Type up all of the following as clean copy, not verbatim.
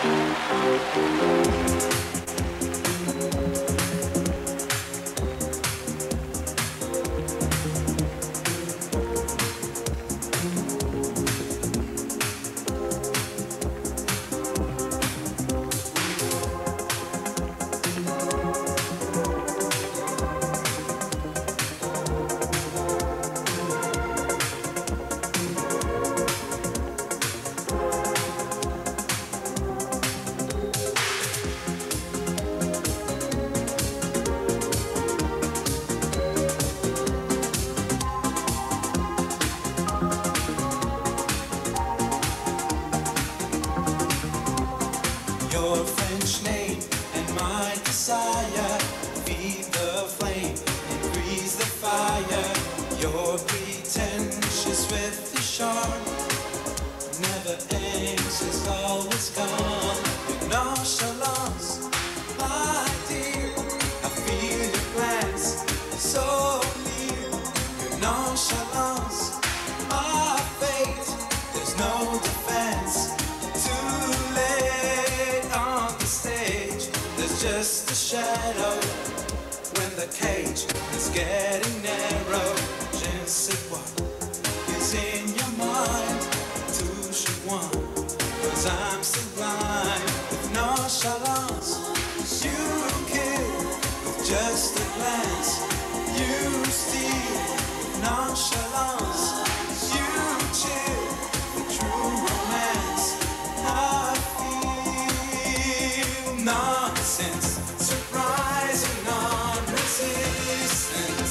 Your French name and my desire, feed the flame, increase the fire. You're pretentious with the sharp, never anxious, always calm. Your nonchalance, my dear, I feel your glance so near. Your nonchalance, my fate, there's no defense. Too late on the stage, there's just a shadow when the cage is getting narrow. Je ne sais what is in your mind, touche moi, 'cause I'm so blind. With nonchalance, you kill with just a glance. You steal with nonchalance, you chill with true romance. I feel nonsense, surprising non-resistance.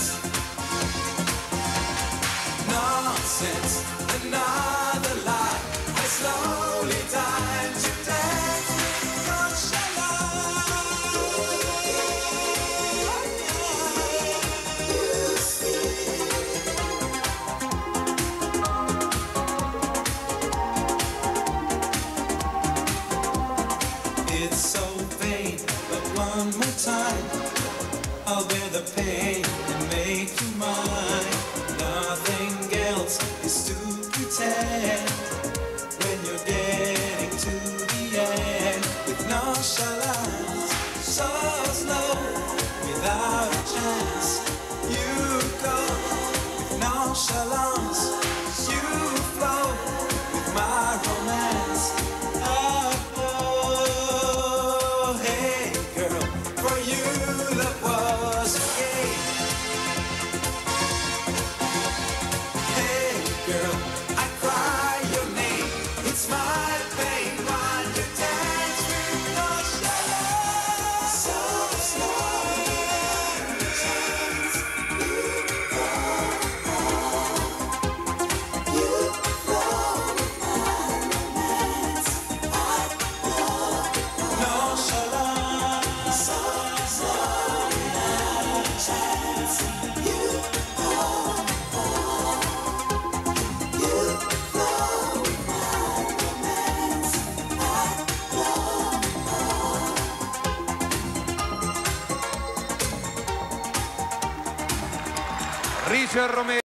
Nonsense, another lie. I slowly die to death with nonchalance. It's so vain, but one more time I'll bear the pain and make you mine. Nothing else is to pretend when you're getting to the end. With nonchalance, so slow, without a chance, you go. With nonchalance, you flow with my romance. Oh, hey girl, for you love was a game. Hey girl, I cry your name. It's my pain while you dance with nonchalance. So slow, chance, you flow with my romance. Nonchalance, so slow, chance, you Richard Romero.